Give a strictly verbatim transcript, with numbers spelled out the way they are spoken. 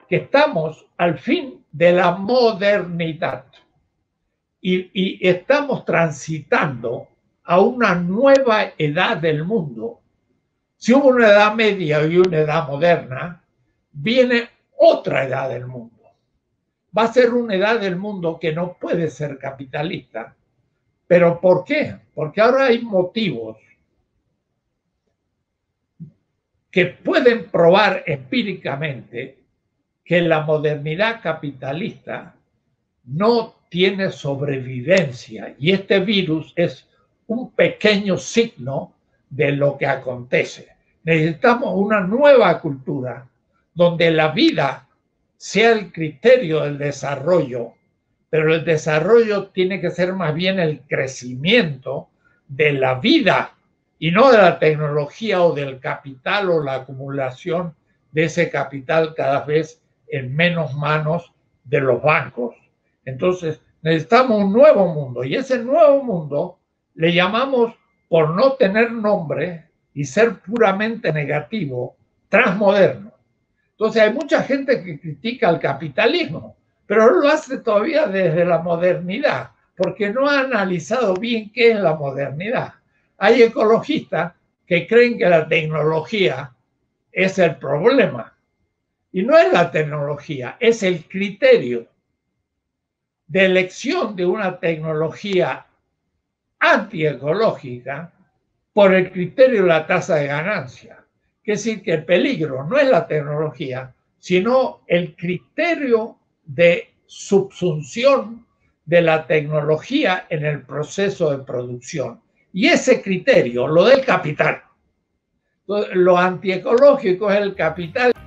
que estamos al fin de la modernidad y, y estamos transitando a una nueva edad del mundo. Si hubo una edad media y una edad moderna, viene otra edad del mundo. Va a ser una edad del mundo que no puede ser capitalista. ¿Pero por qué? Porque ahora hay motivos que pueden probar empíricamente que la modernidad capitalista no tiene sobrevivencia. Y este virus es un pequeño signo de lo que acontece. Necesitamos una nueva cultura donde la vida sea el criterio del desarrollo, pero el desarrollo tiene que ser más bien el crecimiento de la vida y no de la tecnología o del capital o la acumulación de ese capital cada vez en menos manos de los bancos. Entonces necesitamos un nuevo mundo y ese nuevo mundo le llamamos, por no tener nombre y ser puramente negativo, transmoderno. Entonces hay mucha gente que critica el capitalismo, pero lo hace todavía desde la modernidad, porque no ha analizado bien qué es la modernidad. Hay ecologistas que creen que la tecnología es el problema, y no es la tecnología, es el criterio de elección de una tecnología antiecológica por el criterio de la tasa de ganancia. Es decir, que el peligro no es la tecnología, sino el criterio de subsunción de la tecnología en el proceso de producción. Y ese criterio lo del capital. Lo antiecológico es el capital.